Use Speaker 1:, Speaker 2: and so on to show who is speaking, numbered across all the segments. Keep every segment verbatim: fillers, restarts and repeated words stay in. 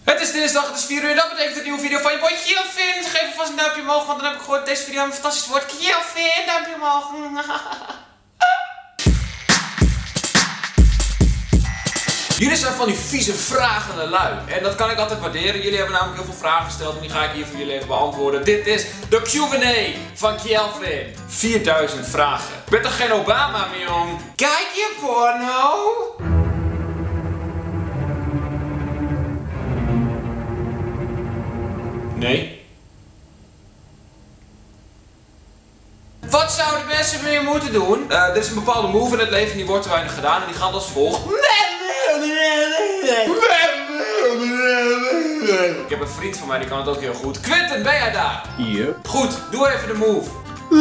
Speaker 1: Het is dinsdag, het is vier uur en dat betekent een nieuwe video van je boy Kjellvin. Geef vast een duimpje omhoog, want dan heb ik gehoord deze video een fantastisch woord. Kjellvin, duimpje omhoog. Jullie zijn van die vieze vragende lui. En dat kan ik altijd waarderen. Jullie hebben namelijk heel veel vragen gesteld en die ga ik hier voor jullie even beantwoorden. Dit is de Q en A van Kjellvin. vierduizend vragen. Ik ben toch geen Obama meer, jong? Kijk je porno? Nee. Wat zouden mensen meer moeten doen? Uh, er is een bepaalde move in het leven die wordt te weinig gedaan en die gaat als volgt. Ik heb een vriend van mij die kan het ook heel goed. Quinten, ben jij daar?
Speaker 2: Hier.
Speaker 1: Goed, doe even de move.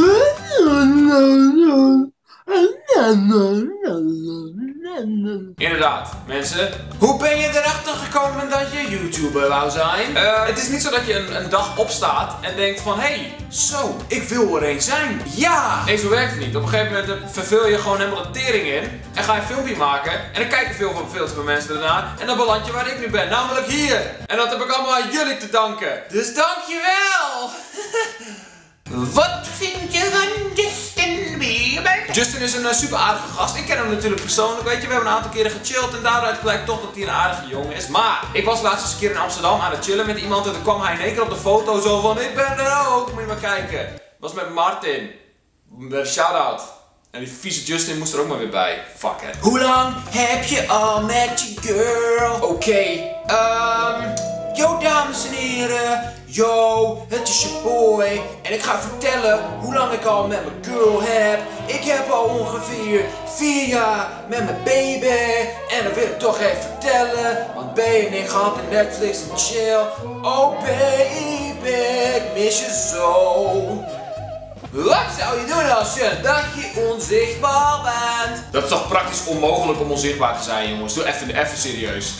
Speaker 1: Inderdaad, mensen. Hoe ben je erachter gekomen dat je YouTuber wou zijn? Uh, het is niet zo dat je een, een dag opstaat en denkt van, hé, hey, zo, ik wil er een zijn. Ja! Nee, zo werkt het niet. Op een gegeven moment vervul je gewoon helemaal de tering in en ga je een filmpje maken en dan kijken veel, veel te veel mensen ernaar en dan beland je waar ik nu ben, namelijk hier. En dat heb ik allemaal aan jullie te danken. Dus dankjewel! Wat vind je van Justin Bieber? Justin is een uh, super aardige gast. Ik ken hem natuurlijk persoonlijk, weet je. We hebben een aantal keren gechilled en daaruit blijkt toch dat hij een aardige jongen is. Maar ik was laatst eens een keer in Amsterdam aan het chillen met iemand en toen kwam hij in één keer op de foto zo van, ik ben er ook, moet je maar kijken. Dat was met Martin. Shout-out. En die vieze Justin moest er ook maar weer bij. Fuck it. Hoe lang heb je al met je girl? Oké, okay. um, yo dames en heren. Yo, het is je boy. En ik ga vertellen hoe lang ik al met mijn girl heb. Ik heb al ongeveer vier jaar met mijn baby. En dat wil ik toch even vertellen. Want B en ik gaan op Netflix en chill. Oh baby, ik mis je zo. Wat zou je doen als je een dagje onzichtbaar bent? Dat is toch praktisch onmogelijk om onzichtbaar te zijn, jongens. Doe even, even serieus.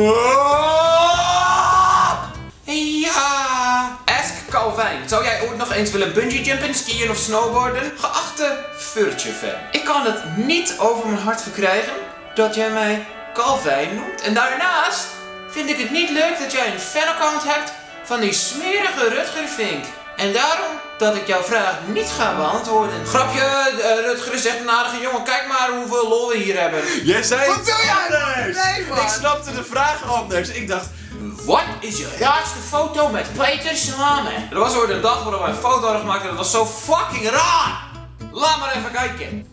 Speaker 1: Ja. Ask Calvin. Zou jij ooit nog eens willen bungee jumpen, skiën of snowboarden? Geachte Furtje fan. Ik kan het niet over mijn hart verkrijgen dat jij mij Calvin noemt. En daarnaast vind ik het niet leuk dat jij een fanaccount hebt van die smerige Rutger Vink. En daarom dat ik jouw vraag niet ga beantwoorden. Grapje, uh, Rutger is echt een aardige jongen. Kijk maar hoeveel lol we hier hebben.
Speaker 2: Jij zei
Speaker 1: Wat doe jij
Speaker 2: anders?
Speaker 1: Nee, man.
Speaker 2: Ik snapte de vraag anders. Ik dacht,
Speaker 1: wat is je raarste foto met Peter samen? Er was ooit een dag waarop wij een foto hadden gemaakt en dat was zo fucking raar. Laat maar even kijken.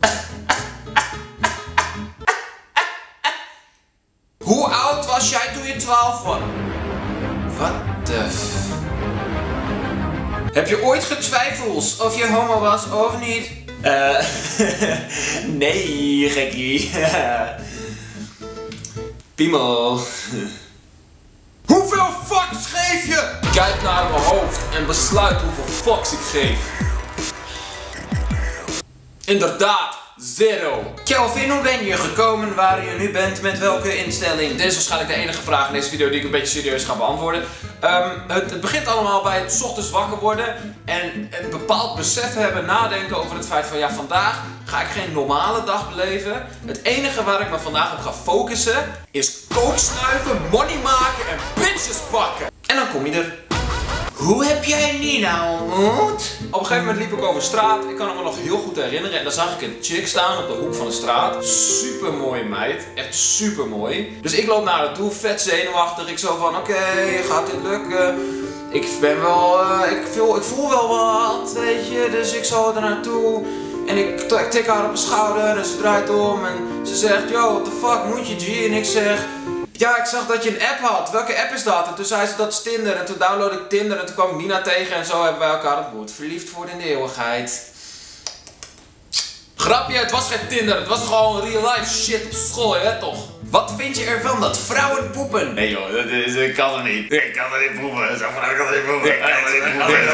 Speaker 1: Hoe oud was jij toen je twaalf was? What the f... Heb je ooit getwijfeld of je homo was of niet? Eh, uh, nee, gekkie. Piemel. Hoeveel fucks geef je? Kijk naar mijn hoofd en besluit hoeveel fucks ik geef. Inderdaad, zero. Kjellvin, hoe ben je gekomen waar je nu bent? Met welke instelling? Dit is waarschijnlijk de enige vraag in deze video die ik een beetje serieus ga beantwoorden. Um, het, het begint allemaal bij het 's ochtends wakker worden en een bepaald besef hebben, nadenken over het feit van ja, vandaag ga ik geen normale dag beleven. Het enige waar ik me vandaag op ga focussen is coke snuiven, money maken en bitches pakken. En dan kom je er. Hoe heb jij Nina ontmoet? Op een gegeven moment liep ik over straat. Ik kan me nog heel goed herinneren. En dan zag ik een chick staan op de hoek van de straat. Super mooie meid. Echt super mooi. Dus ik loop naar haar toe. Vet zenuwachtig. Ik zo van oké, okay, gaat dit lukken? Ik ben wel... Uh, ik, voel, ik voel wel wat, weet je. Dus ik zo er naartoe. En ik, ik tik haar op de schouder. En ze draait om. En ze zegt, yo, what the fuck moet je G? En ik zeg... Ja, ik zag dat je een app had. Welke app is dat? En toen zei ze dat is Tinder. En toen downloadde ik Tinder en toen kwam ik Nina tegen en zo hebben wij elkaar ontmoet. Verliefd voor de eeuwigheid. Grapje, het was geen Tinder. Het was gewoon real life shit op school, je weet toch? Wat vind je ervan dat vrouwen poepen?
Speaker 2: nee joh, dat is, ik kan er niet. Ik kan er niet poepen. Zo'n vrouw kan er niet poepen. Ik kan er niet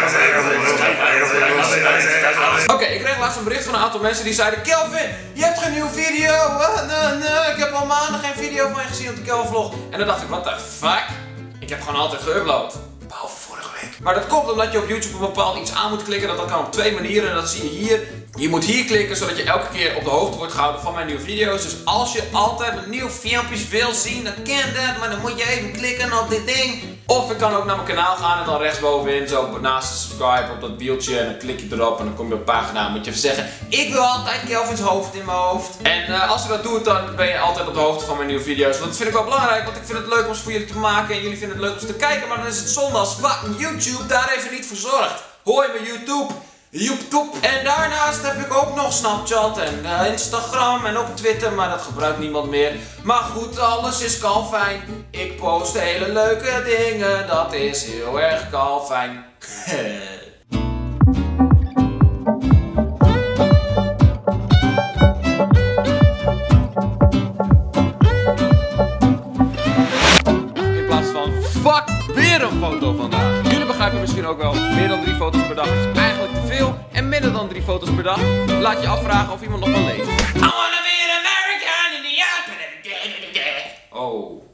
Speaker 2: poepen.
Speaker 1: Oké, ik kreeg laatst een bericht van een aantal mensen die zeiden Kjellvin, je hebt geen nieuwe video. Uh, nee, nee, ik heb al maanden geen video van je gezien op de Kjellvlog. En dan dacht ik, what the fuck? Ik heb gewoon altijd geüpload. Behalve vorige week. Maar dat komt omdat je op YouTube een bepaald iets aan moet klikken. Dat kan op twee manieren en dat zie je hier. Je moet hier klikken zodat je elke keer op de hoogte wordt gehouden van mijn nieuwe video's. Dus als je altijd mijn nieuwe filmpjes wil zien, dan kan dat. Maar dan moet je even klikken op dit ding. Of ik kan ook naar mijn kanaal gaan en dan rechtsbovenin, zo naast de subscribe op dat wieltje. En dan klik je erop en dan kom je op een pagina. En moet je even zeggen, ik wil altijd Kelvin's hoofd in mijn hoofd. En uh, als je dat doet, dan ben je altijd op de hoogte van mijn nieuwe video's. Want dat vind ik wel belangrijk, want ik vind het leuk om ze voor jullie te maken. En jullie vinden het leuk om ze te kijken. Maar dan is het zonde als fucking YouTube daar even niet voor zorgt. Hoi mijn YouTube. YouTube. En daarnaast heb ik ook nog Snapchat en uh, Instagram en ook Twitter, maar dat gebruikt niemand meer. Maar goed, alles is kalfijn. Ik post hele leuke dingen, dat is heel erg kalfijn. In plaats van fuck, weer een foto vandaag. Jullie begrijpen misschien ook wel, meer dan drie foto's per dag is eigenlijk te veel. En minder dan drie foto's per dag, laat je afvragen of iemand nog wel leeft. I wanna be an American in the Oh.